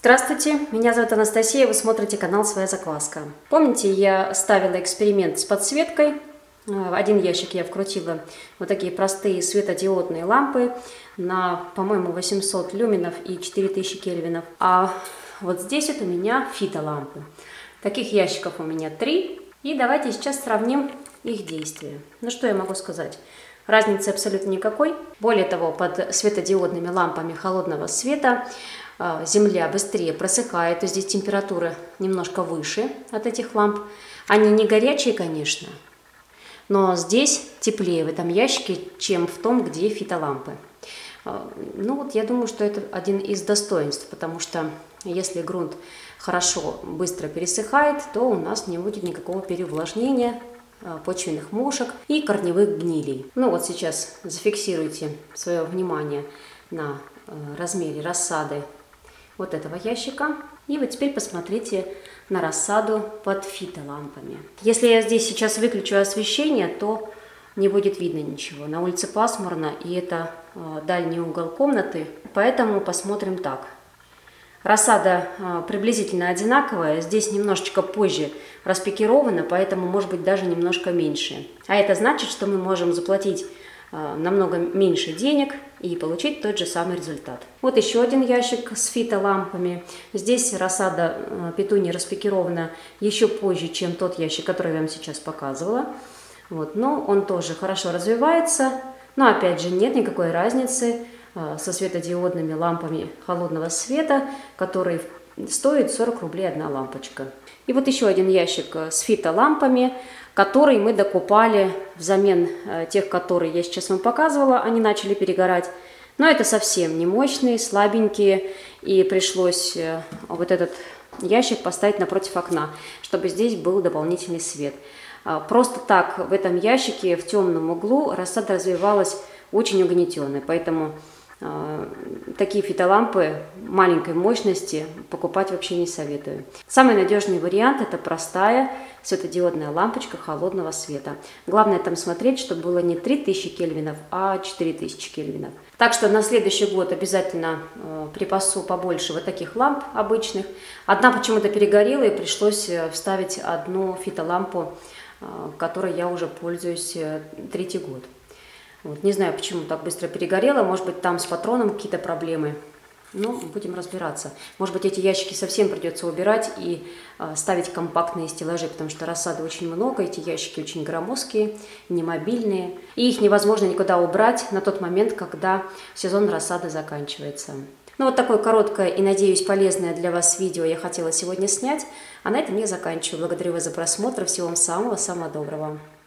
Здравствуйте, меня зовут Анастасия, вы смотрите канал «Своя закваска». Помните, я ставила эксперимент с подсветкой. В один ящик я вкрутила вот такие простые светодиодные лампы на, по-моему, 800 люменов и 4000 кельвинов. А вот здесь вот у меня фитолампы. Таких ящиков у меня 3. И давайте сейчас сравним их действие. Ну что я могу сказать? Разницы абсолютно никакой. Более того, под светодиодными лампами холодного света земля быстрее просыхает, то здесь температура немножко выше от этих ламп. Они не горячие, конечно, но здесь теплее в этом ящике, чем в том, где фитолампы. Ну вот я думаю, что это один из достоинств, потому что если грунт хорошо, быстро пересыхает, то у нас не будет никакого переувлажнения, почвенных мошек и корневых гнилей. Ну вот сейчас зафиксируйте свое внимание на размере рассады вот этого ящика. И вот теперь посмотрите на рассаду под фитолампами. Если я здесь сейчас выключу освещение, то не будет видно ничего. На улице пасмурно, и это дальний угол комнаты, поэтому посмотрим так. Рассада приблизительно одинаковая, здесь немножечко позже распикирована, поэтому может быть даже немножко меньше. А это значит, что мы можем заплатить намного меньше денег и получить тот же самый результат. Вот еще один ящик с фитолампами. Здесь рассада петунии распикирована еще позже, чем тот ящик, который я вам сейчас показывала. Вот, но он тоже хорошо развивается, но опять же нет никакой разницы со светодиодными лампами холодного света, которые стоят 40 рублей одна лампочка. И вот еще один ящик с фитолампами, который мы докупали взамен тех, которые я сейчас вам показывала. Они начали перегорать, но это совсем не мощные, слабенькие, и пришлось вот этот ящик поставить напротив окна, чтобы здесь был дополнительный свет. Просто так в этом ящике в темном углу рассада развивалась очень угнетенной, поэтому такие фитолампы маленькой мощности покупать вообще не советую. Самый надежный вариант — это простая светодиодная лампочка холодного света. Главное там смотреть, чтобы было не 3000 кельвинов, а 4000 кельвинов. Так что на следующий год обязательно припасу побольше вот таких ламп обычных. Одна почему-то перегорела, и пришлось вставить одну фитолампу, которой я уже пользуюсь 3-й год. Вот, не знаю, почему так быстро перегорело, может быть, там с патроном какие-то проблемы. Ну, будем разбираться. Может быть, эти ящики совсем придется убирать и ставить компактные стеллажи, потому что рассады очень много, эти ящики очень громоздкие, немобильные. И их невозможно никуда убрать на тот момент, когда сезон рассады заканчивается. Ну, вот такое короткое и, надеюсь, полезное для вас видео я хотела сегодня снять. А на этом я заканчиваю. Благодарю вас за просмотр. Всего вам самого-самого доброго.